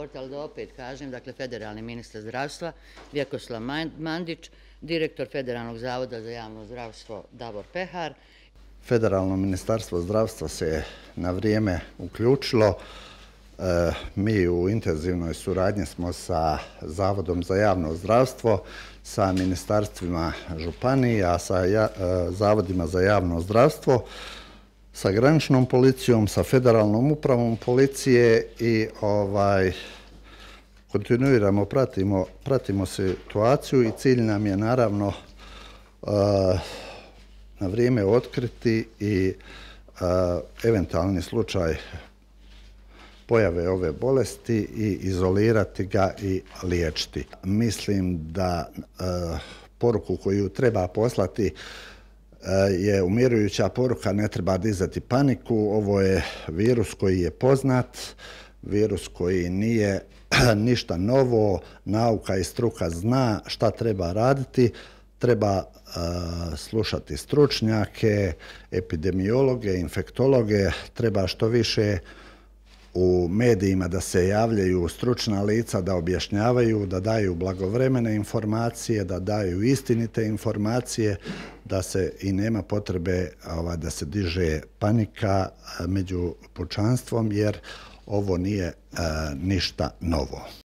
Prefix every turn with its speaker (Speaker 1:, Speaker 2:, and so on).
Speaker 1: govoriti, ali da opet kažem, dakle, federalni ministar zdravstva Vjekoslav Mandić, direktor Federalnog zavoda za javno zdravstvo Davor Pehar.
Speaker 2: Federalno ministarstvo zdravstva se na vrijeme uključilo. Mi u intenzivnoj suradnji smo sa Zavodom za javno zdravstvo, sa ministarstvima županija, sa zavodima za javno zdravstvo, sa graničnom policijom, sa federalnom upravom policije i kontinuirano pratimo situaciju i cilj nam je naravno na vrijeme otkriti i eventualni slučaj pojave ove bolesti i izolirati ga i liječiti. Mislim da poruku koju treba poslati je umirujuća poruka, ne treba dizati paniku. Ovo je virus koji je poznat, virus koji nije ništa novo, nauka i struka zna šta treba raditi. Treba slušati stručnjake, epidemiologe, infektologe, treba što više u medijima da se javljaju stručna lica, da objašnjavaju, da daju blagovremene informacije, da daju istinite informacije, da se i nema potrebe da se diže panika među pučanstvom, jer ovo nije ništa novo.